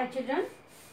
Hi children.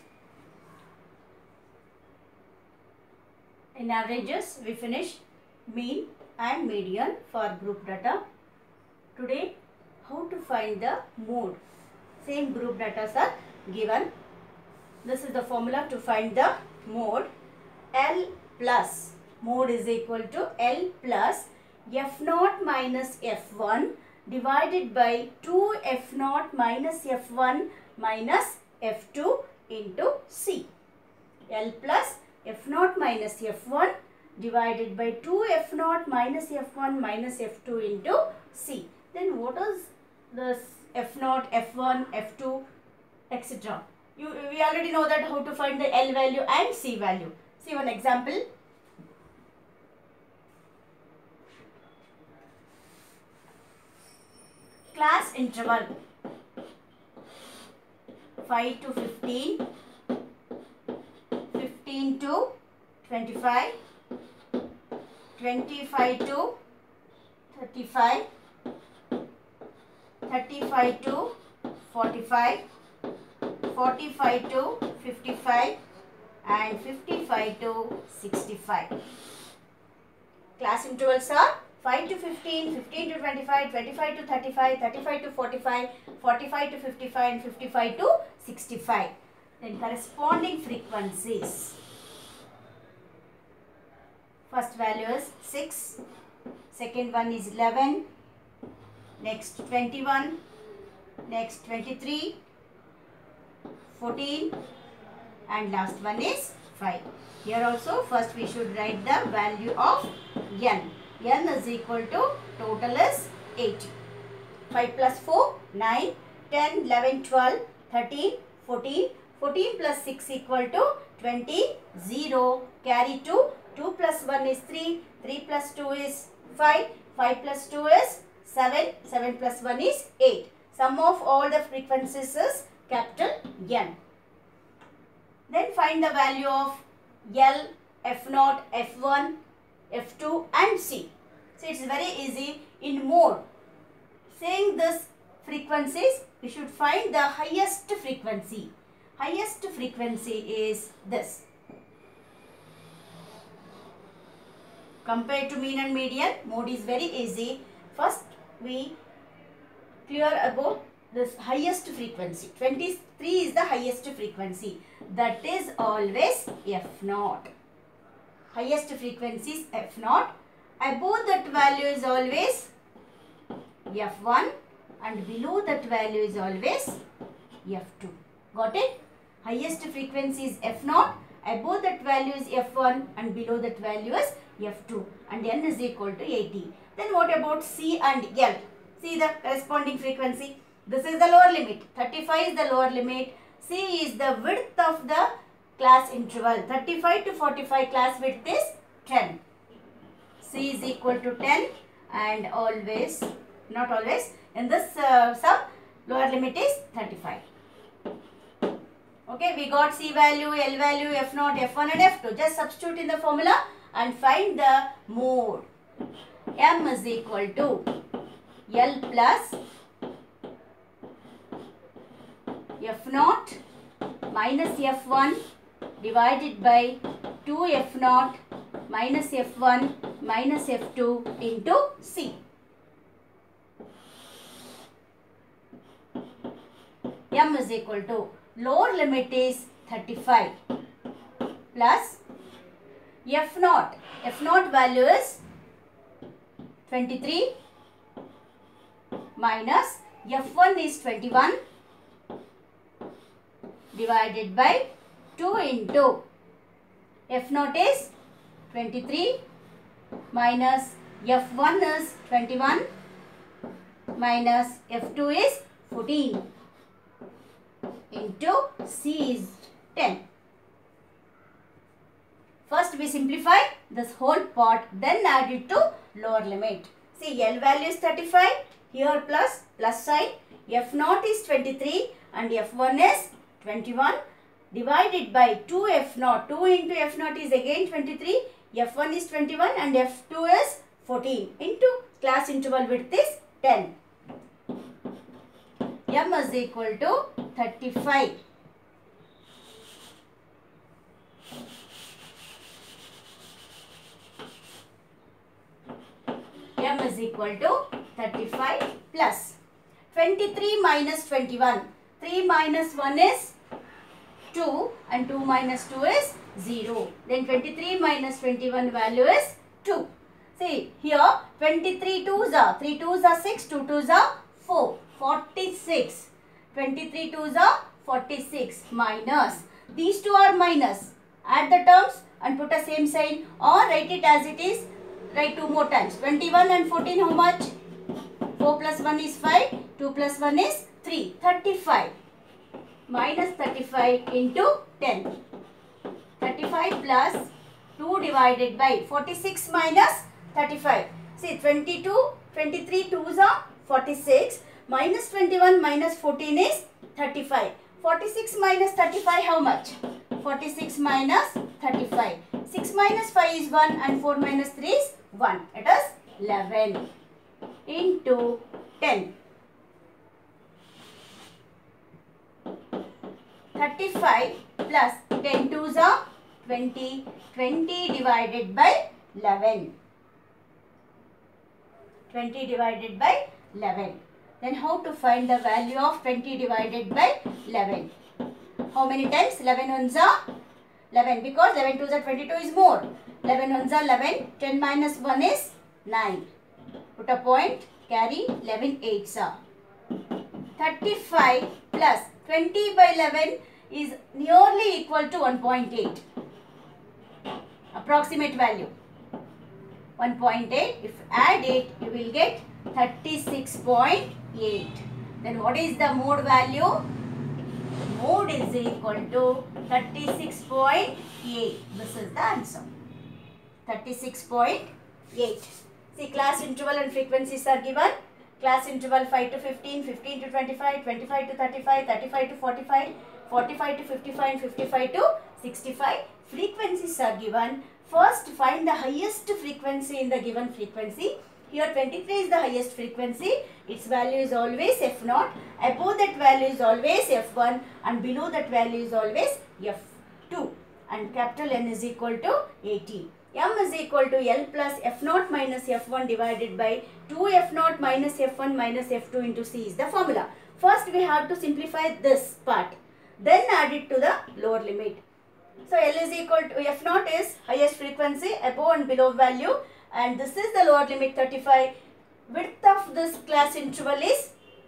In averages, we finished mean and median for group data. Today, how to find the mode. Same group data are given. This is the formula to find the mode. L plus mode is equal to L plus F0 minus F1 divided by 2 F0 minus F1 minus F2 into C. L plus F0 minus F1 divided by 2 F0 minus F1 minus F2 into C. Then what is this F0, F1, F2, etc. We already know that how to find the L value and C value. See one example. Class interval 5 to 15, 15 to 25, 25 to 35, 35 to 45, 45 to 55 and 55 to 65. Class intervals are 5 to 15, 15 to 25, 25 to 35, 35 to 45, 45 to 55 and 55 to 65. Then corresponding frequencies. First value is 6, second one is 11, next 21, next 23, 14 and last one is 5. Here also first we should write the value of n. n is equal to total is 80. 5 plus 4, 9, 10, 11, 12, 13, 14, 14 plus 6 equal to 20, 0, carry 2, 2 plus 1 is 3, 3 plus 2 is 5, 5 plus 2 is 7, 7 plus 1 is 8. Sum of all the frequencies is capital N. Then find the value of L, F0, F1, F2 and C. So it's very easy. In mode, saying this frequencies, we should find the highest frequency. Highest frequency is this. Compared to mean and median, mode is very easy. First, we clear about this highest frequency. 23 is the highest frequency. That is always F0. Highest frequency is F0. Above that value is always F1 and below that value is always F2. Got it? Highest frequency is F0. Above that value is F1 and below that value is F2 and n is equal to 80. Then what about C and L? See the corresponding frequency. This is the lower limit. 35 is the lower limit. C is the width of the class interval. 35 to 45 class width is 10. C is equal to 10 and always, not always, in this sum, lower limit is 35. Okay, we got C value, L value, F0, F1 and F2. Just substitute in the formula and find the mode. M is equal to L plus F0 minus F1 divided by 2 F0 minus F1 minus F2 into C. M is equal to lower limit is 35 plus F0. F0 value is 23 minus F1 is 21 divided by 2 into F0 is 23 minus F1 is 21 minus F2 is 14 into C is 10. First we simplify this whole part, then add it to lower limit. See, L value is 35, here plus sign, F0 is 23 and F1 is 21 divided by 2 F0. 2 into F0 is again 23, F1 is 21 and F2 is 14 into class interval width is 10. M is equal to 35 m is equal to 35 plus 23 minus 21. 3 minus 1 is 2 and 2 minus 2 is 0. Then 23 minus 21 value is 2. See here 23 2s are 3 2s are 6, 2 2s are 4. 46. 23 2s are 46 minus. These two are minus. Add the terms and put a same sign or write it as it is. Write 2 more times. 21 and 14 how much? 4 plus 1 is 5. 2 plus 1 is 3. 35. Minus 35 into 10. 35 plus 2 divided by 46 minus 35. See 22, 23 2s are 46. Minus 21 minus 14 is 35. 46 minus 35 how much? 46 minus 35. 6 minus 5 is 1 and 4 minus 3 is 1. It is 11 into 10. 35 plus 10 2s are 20. 20 divided by 11. 20 divided by 11. Then how to find the value of 20 divided by 11? How many times? 11 ones are 11 because 11 twos are 22 is more. 11 ones are 11. 10 minus 1 is 9. Put a point. Carry 11 eights are. 35 plus 20 by 11 is nearly equal to 1.8. Approximate value 1.8. If you add it, you will get 36.8. Then what is the mode value? Mode is equal to 36.8. This is the answer. 36.8. See, class interval and frequencies are given. Class interval 5 to 15, 15 to 25, 25 to 35, 35 to 45, 45 to 55 and 55 to 65. Frequencies are given. First, find the highest frequency in the given frequency. Here 23 is the highest frequency. Its value is always F0. Above that value is always F1 and below that value is always F2. And capital N is equal to 80. M is equal to L plus F0 minus F1 divided by 2F0 minus F1 minus F2 into C is the formula. First we have to simplify this part. Then add it to the lower limit. So L is equal to F0 is highest frequency, above and below value, and this is the lower limit 35. Width of this class interval is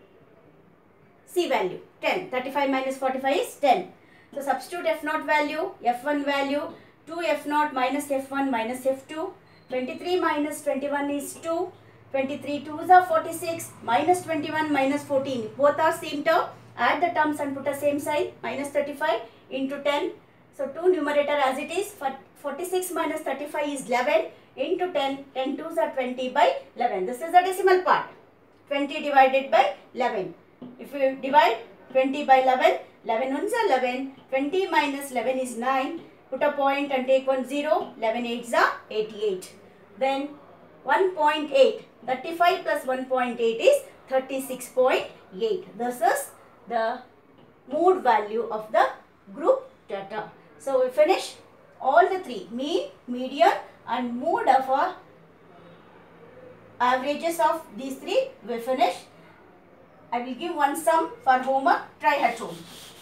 C value 10. 35 minus 45 is 10. So substitute F0 value, F1 value, 2F0 minus F1 minus F2. 23 minus 21 is 2. 23 2s are 46. Minus 21 minus 14. Both are same term. Add the terms and put a same sign. Minus 35 into 10. So 2 numerator as it is. 46 minus 35 is 11 into 10. 10 2s are 20 by 11. This is the decimal part. 20 divided by 11. If you divide 20 by 11, 11 ones are 11. 20 minus 11 is 9. Put a point and take 1 0. 11 8s are 88. Then 1.8. 35 plus 1.8 is 36.8. This is the mode value of the group data. So we finish all the three, mean, median and mode of our averages of these three. We finish. I will give one sum for homework. Try at home.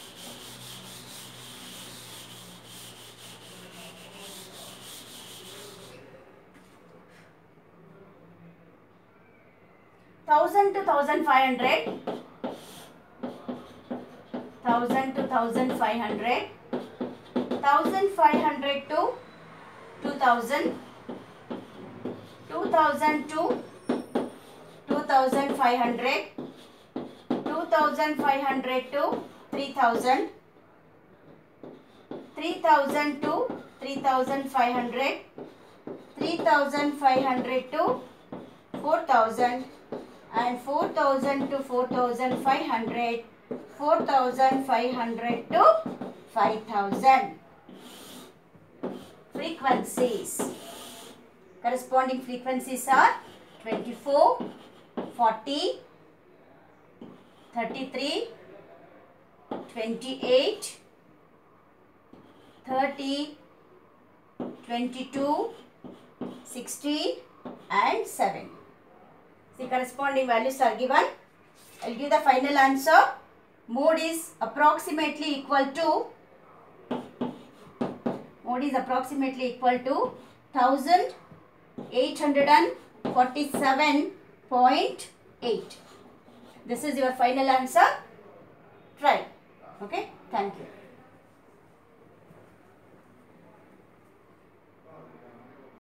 $1,000 to $1,500, 1,000 to 1,500, 1,500 to 2,000, 2,000 to 2,500, 2,500 to 3,000, 3,000 to 3,500, 3,500 to 4,000 and 4,000 to 4,500, 4,500 to 5,000. Frequencies. Corresponding frequencies are 24, 40, 33, 28, 30, 22, 16 and 7. The corresponding values are given. I'll give the final answer. Mode is approximately equal to 1847.8. This is your final answer. Try. Okay. Thank you.